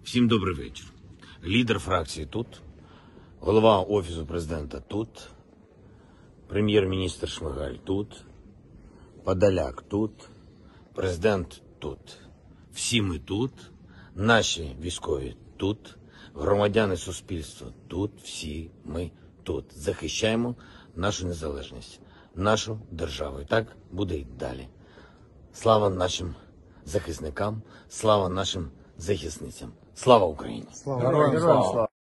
Всім добрий вечір. Лідер фракції тут, голова Офісу президента тут, прем'єр-міністр Шмигаль тут, Подоляк тут, президент тут. Всі ми тут, наші військові тут, громадяни суспільства тут, всі ми тут. Захищаємо нашу незалежність, нашу державу. І так буде й далі. Слава нашим захисникам, слава нашим захисницям. Слава Україні! Героям слава!